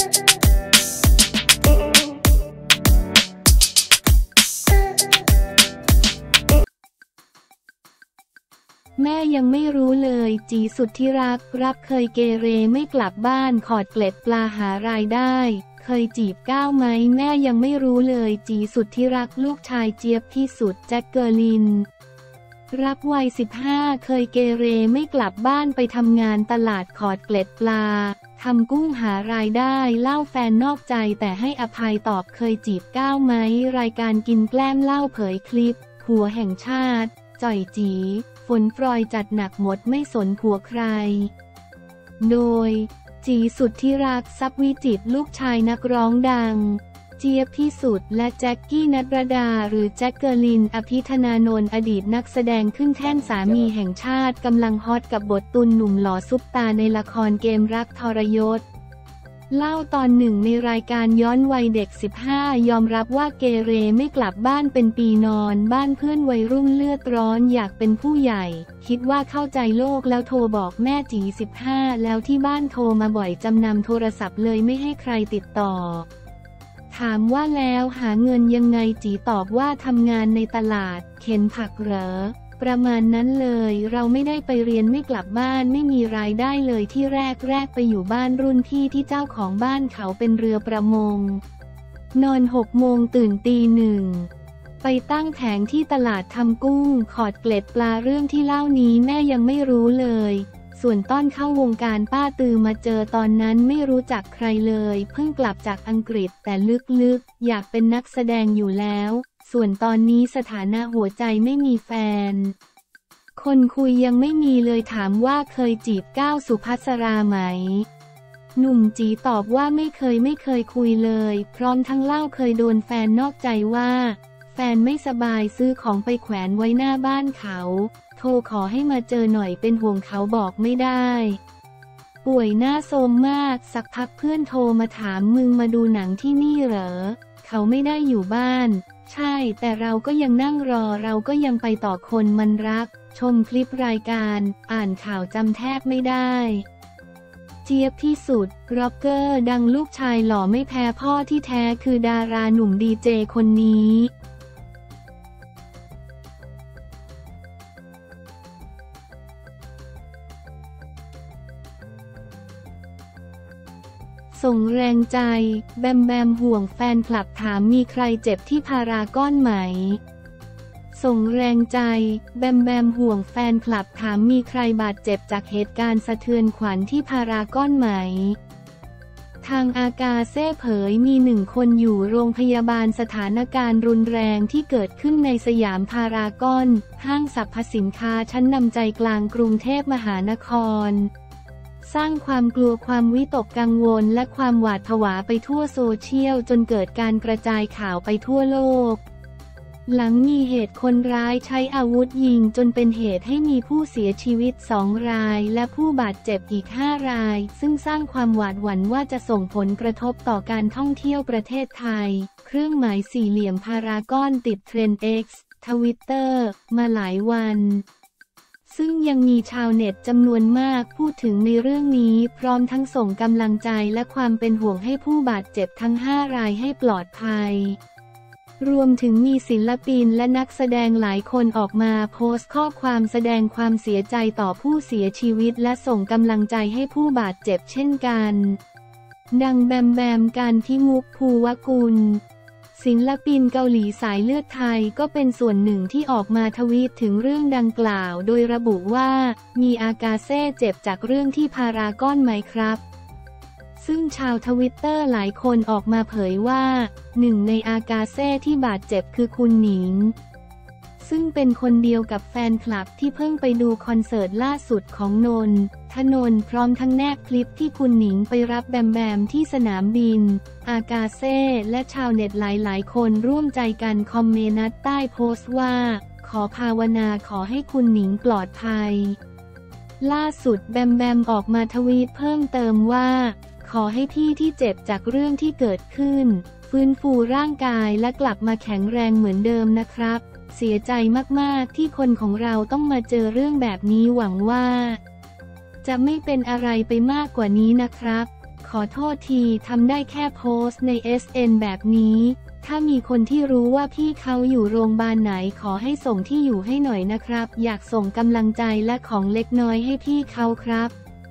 แม่ยังไม่รู้เลยจีสุดที่รักเคยเกเรไม่กลับบ้านขอดเกล็ดปลาหารายได้เคยจีบก้าวไหมแม่ยังไม่รู้เลยจีสุดที่รักลูกชายเจี๊ยบที่สุดแจ็คเกอลินรับวัย15เคยเกเรไม่กลับบ้านไปทำงานตลาดขอดเกล็ดปลาทำกุ้งหารายได้เล่าแฟนนอกใจแต่ให้อภัยตอบเคยจีบก้าวไหมรายการกินแกล้มเล่าเผยคลิปผัวแห่งชาติจ่อยจีฝนฟรอยจัดหนักหมดไม่สนผัวใครโดยจีสุดที่รักทรัพย์วิจิตรลูกชายนักร้องดังเจี๊ยบที่สุดและแจ็คกี้ณัฐรดาหรือแจ็คเกอลินอภิธนานนท์อดีตนักแสดงขึ้นแท่นสามีแห่งชาติกำลังฮอตกับบทตุลหนุ่มหล่อซุปตาในละครเกมรักทรยศเล่าตอนหนึ่งในรายการย้อนวัยเด็ก15ยอมรับว่าเกเรไม่กลับบ้านเป็นปีนอนบ้านเพื่อนวัยรุ่นเลือดร้อนอยากเป็นผู้ใหญ่คิดว่าเข้าใจโลกแล้วโทรบอกแม่จี15แล้วที่บ้านโทรมาบ่อยจำนำโทรศัพท์เลยไม่ให้ใครติดต่อถามว่าแล้วหาเงินยังไงจีตอบว่าทำงานในตลาดเข็นผักเหรอประมาณนั้นเลยเราไม่ได้ไปเรียนไม่กลับบ้านไม่มีรายได้เลยที่แรกไปอยู่บ้านรุ่นพี่ที่เจ้าของบ้านเขาเป็นเรือประมงนอน6 โมงตื่นตี 1ไปตั้งแผงที่ตลาดทำกุ้งขอดเกล็ดปลาเรื่องที่เล่านี้แม่ยังไม่รู้เลยส่วนต้นเข้าวงการป้าตือมาเจอตอนนั้นไม่รู้จักใครเลยเพิ่งกลับจากอังกฤษแต่ลึกๆอยากเป็นนักแสดงอยู่แล้วส่วนตอนนี้สถานะหัวใจไม่มีแฟนคนคุยยังไม่มีเลยถามว่าเคยจีบก้าวสุภัสราไหมหนุ่มจีตอบว่าไม่เคยคุยเลยพร้อมทั้งเล่าเคยโดนแฟนนอกใจว่าแฟนไม่สบายซื้อของไปแขวนไว้หน้าบ้านเขาโทรขอให้มาเจอหน่อยเป็นห่วงเขาบอกไม่ได้ป่วยหน้าโทรมมากสักพักเพื่อนโทรมาถามมึงมาดูหนังที่นี่เหรอเขาไม่ได้อยู่บ้านใช่แต่เราก็ยังนั่งรอเราก็ยังไปต่อคนมันรักชมคลิปรายการอ่านข่าวจำแทบไม่ได้เจี๊ยบที่สุดร็อกเกอร์ดังลูกชายหล่อไม่แพ้พ่อที่แท้คือดาราหนุ่มดีเจคนนี้ส่งแรงใจแบมห่วงแฟนคลับถามมีใครเจ็บที่พารากอนไหมส่งแรงใจแบมห่วงแฟนคลับถามมีใครบาดเจ็บจากเหตุการณ์สะเทือนขวัญที่พารากอนไหมทางอากาเซ่เผยมี1 คนอยู่โรงพยาบาลสถานการณ์รุนแรงที่เกิดขึ้นในสยามพารากอนห้างสรรพสินค้าชั้นนำใจกลางกรุงเทพมหานครสร้างความกลัวความวิตกกังวลและความหวาดผวาไปทั่วโซเชียลจนเกิดการกระจายข่าวไปทั่วโลกหลังมีเหตุคนร้ายใช้อาวุธยิงจนเป็นเหตุให้มีผู้เสียชีวิต2 รายและผู้บาดเจ็บอีก5 รายซึ่งสร้างความหวาดหวั่นว่าจะส่งผลกระทบต่อการท่องเที่ยวประเทศไทยเครื่องหมายสี่เหลี่ยมพารากอนติดเทรนด์ X Twitter มาหลายวันซึ่งยังมีชาวเน็ตจำนวนมากพูดถึงในเรื่องนี้พร้อมทั้งส่งกำลังใจและความเป็นห่วงให้ผู้บาดเจ็บทั้ง5 รายให้ปลอดภัยรวมถึงมีศิลปินและนักแสดงหลายคนออกมาโพสต์ข้อความแสดงความเสียใจต่อผู้เสียชีวิตและส่งกำลังใจให้ผู้บาดเจ็บเช่นกันดังแบมการทิมุกภูวกุลศิลปินเกาหลีสายเลือดไทยก็เป็นส่วนหนึ่งที่ออกมาทวีตถึงเรื่องดังกล่าวโดยระบุว่ามีอากาเซ่เจ็บจากเรื่องที่พารากอนไหมครับซึ่งชาวทวิตเตอร์หลายคนออกมาเผยว่า1 ในอากาเซ่ที่บาดเจ็บคือคุณหนิงซึ่งเป็นคนเดียวกับแฟนคลับที่เพิ่งไปดูคอนเสิร์ตล่าสุดของนนทนนท์พร้อมทั้งแนบคลิปที่คุณหนิงไปรับแบมที่สนามบินอากาเซ่และชาวเน็ตหลายคนร่วมใจกันคอมเมนต์ใต้โพสต์ว่าขอภาวนาขอให้คุณหนิงปลอดภัยล่าสุดแบมออกมาทวีตเพิ่มเติมว่าขอให้พี่ที่เจ็บจากเรื่องที่เกิดขึ้นฟื้นฟูร่างกายและกลับมาแข็งแรงเหมือนเดิมนะครับเสียใจมากๆที่คนของเราต้องมาเจอเรื่องแบบนี้หวังว่าจะไม่เป็นอะไรไปมากกว่านี้นะครับขขอโทษทีทำได้แค่โพสต์ใน SN แบบนี้ถ้ามีคนที่รู้ว่าพี่เขาอยู่โรงพยาบาลไหนขอให้ส่งที่อยู่ให้หน่อยนะครับอยากส่งกำลังใจและของเล็กน้อยให้พี่เขาครับ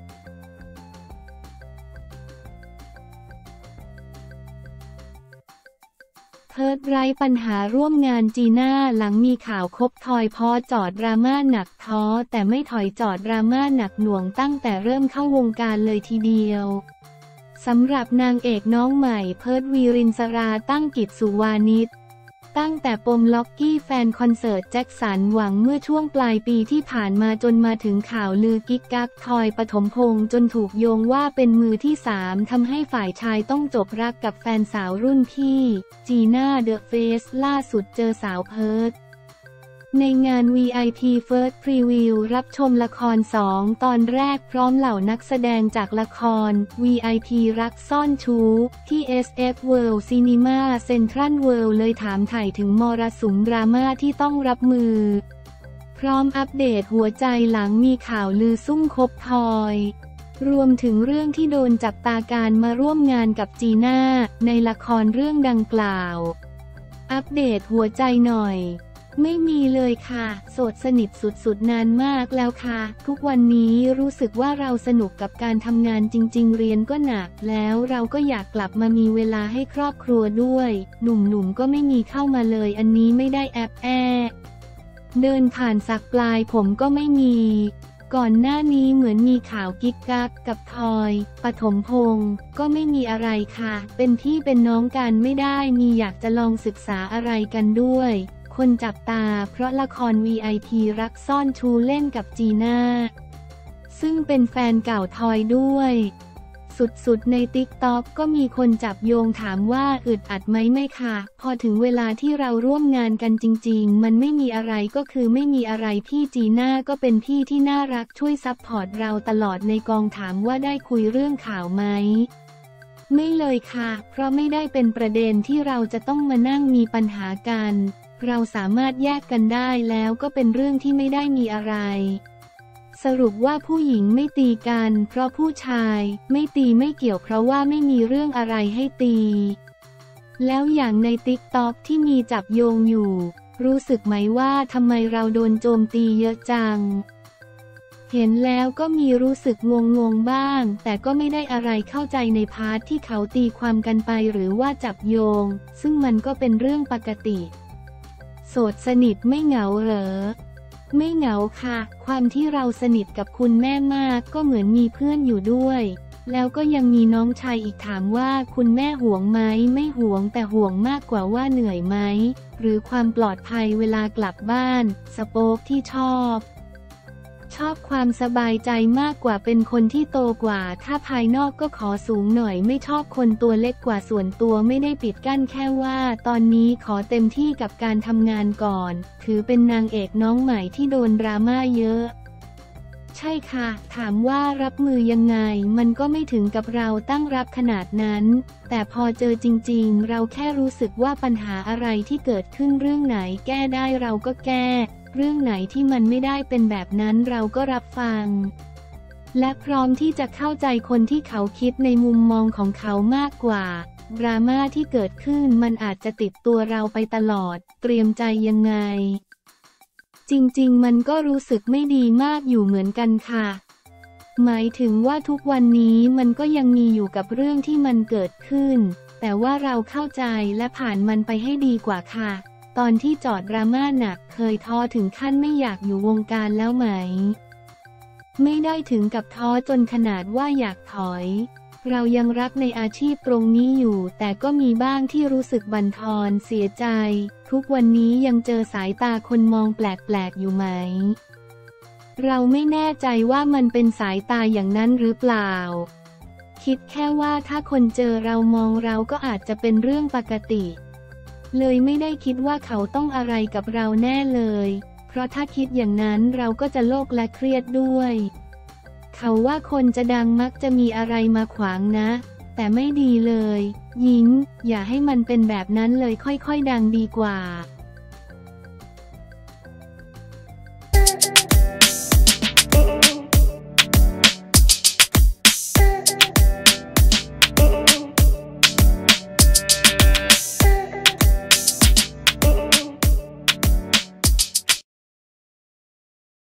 เพิร์ทไร้ปัญหาร่วมงานจีน่าหลังมีข่าวคบทอยพอจอดดราม่าหนักท้อแต่ไม่ถอยจอดดราม่าหนักหน่วงตั้งแต่เริ่มเข้าวงการเลยทีเดียวสำหรับนางเอกน้องใหม่เพิร์ทวีรินสราตั้งกิจสุวานิชตั้งแต่ปมล็อกกี้แฟนคอนเสิร์ตแจ็คสันหวังเมื่อช่วงปลายปีที่ผ่านมาจนมาถึงข่าวลือกิ๊กกักทอยปฐมพงษ์จนถูกโยงว่าเป็นมือที่3ทำให้ฝ่ายชายต้องจบรักกับแฟนสาวรุ่นพี่จีน่าเดอะเฟสล่าสุดเจอสาวเพิร์ทในงาน VIP First Preview รับชมละคร2ตอนแรกพร้อมเหล่านักแสดงจากละคร VIP รักซ่อนชู้ที่ SF World Cinema Central World เลยถามไถ่ถึงมรสุมดราม่าที่ต้องรับมือพร้อมอัปเดตหัวใจหลังมีข่าวลือซุ่มคบทอยรวมถึงเรื่องที่โดนจับตาการมาร่วมงานกับจีน่าในละครเรื่องดังกล่าวอัปเดตหัวใจหน่อยไม่มีเลยค่ะโสดสนิทสุดๆนานมากแล้วค่ะทุกวันนี้รู้สึกว่าเราสนุกกับการทำงานจริงๆเรียนก็หนักแล้วเราก็อยากกลับมามีเวลาให้ครอบครัวด้วยหนุ่มๆก็ไม่มีเข้ามาเลยอันนี้ไม่ได้แอบเดินผ่านสักปลายผมก็ไม่มีก่อนหน้านี้เหมือนมีข่าวกิ๊กกักกับทอยปฐมพงษ์ก็ไม่มีอะไรค่ะเป็นพี่เป็นน้องกันไม่ได้มีอยากจะลองศึกษาอะไรกันด้วยคนจับตาเพราะละคร VIP รักซ่อนชูเล่นกับจีน่าซึ่งเป็นแฟนเก่าทอยด้วยสุดๆใน TikTok ก็มีคนจับโยงถามว่าอึดอัดไหมไม่ค่ะพอถึงเวลาที่เราร่วมงานกันจริงๆมันไม่มีอะไรก็คือไม่มีอะไรพี่จีน่าก็เป็นพี่ที่น่ารักช่วยซัพพอร์ตเราตลอดในกองถามว่าได้คุยเรื่องข่าวไหมไม่เลยค่ะเพราะไม่ได้เป็นประเด็นที่เราจะต้องมานั่งมีปัญหากันเราสามารถแยกกันได้แล้วก็เป็นเรื่องที่ไม่ได้มีอะไรสรุปว่าผู้หญิงไม่ตีกันเพราะผู้ชายไม่ตีไม่เกี่ยวเพราะว่าไม่มีเรื่องอะไรให้ตีแล้วอย่างใน TikTok ที่มีจับโยงอยู่รู้สึกไหมว่าทำไมเราโดนโจมตีเยอะจังเห็นแล้วก็มีรู้สึกงงบ้างแต่ก็ไม่ได้อะไรเข้าใจในพาร์ทที่เขาตีความกันไปหรือว่าจับโยงซึ่งมันก็เป็นเรื่องปกติโสดสนิทไม่เหงาเหรอไม่เหงาค่ะความที่เราสนิทกับคุณแม่มากก็เหมือนมีเพื่อนอยู่ด้วยแล้วก็ยังมีน้องชายอีกถามว่าคุณแม่ห่วงไหมไม่ห่วงแต่ห่วงมากกว่าว่าเหนื่อยไหมหรือความปลอดภัยเวลากลับบ้านสโป๊กที่ชอบความสบายใจมากกว่าเป็นคนที่โตกว่าถ้าภายนอกก็ขอสูงหน่อยไม่ชอบคนตัวเล็กกว่าส่วนตัวไม่ได้ปิดกั้นแค่ว่าตอนนี้ขอเต็มที่กับการทำงานก่อนถือเป็นนางเอกน้องใหม่ที่โดนดราม่าเยอะใช่ค่ะถามว่ารับมือยังไงมันก็ไม่ถึงกับเราตั้งรับขนาดนั้นแต่พอเจอจริงๆเราแค่รู้สึกว่าปัญหาอะไรที่เกิดขึ้นเรื่องไหนแก้ได้เราก็แก้เรื่องไหนที่มันไม่ได้เป็นแบบนั้นเราก็รับฟังและพร้อมที่จะเข้าใจคนที่เขาคิดในมุมมองของเขามากกว่าดราม่าที่เกิดขึ้นมันอาจจะติดตัวเราไปตลอดเตรียมใจยังไงจริงๆมันก็รู้สึกไม่ดีมากอยู่เหมือนกันค่ะหมายถึงว่าทุกวันนี้มันก็ยังมีอยู่กับเรื่องที่มันเกิดขึ้นแต่ว่าเราเข้าใจและผ่านมันไปให้ดีกว่าค่ะตอนที่จอดดราม่าหนักเคยท้อถึงขั้นไม่อยากอยู่วงการแล้วไหมไม่ได้ถึงกับท้อจนขนาดว่าอยากถอยเรายังรักในอาชีพตรงนี้อยู่แต่ก็มีบ้างที่รู้สึกบั่นทอนเสียใจทุกวันนี้ยังเจอสายตาคนมองแปลกๆอยู่ไหมเราไม่แน่ใจว่ามันเป็นสายตาอย่างนั้นหรือเปล่าคิดแค่ว่าถ้าคนเจอเรามองเราก็อาจจะเป็นเรื่องปกติเลยไม่ได้คิดว่าเขาต้องอะไรกับเราแน่เลยเพราะถ้าคิดอย่างนั้นเราก็จะโลกและเครียดด้วยเขาว่าคนจะดังมักจะมีอะไรมาขวางนะแต่ไม่ดีเลยหญิงอย่าให้มันเป็นแบบนั้นเลยค่อยๆดังดีกว่า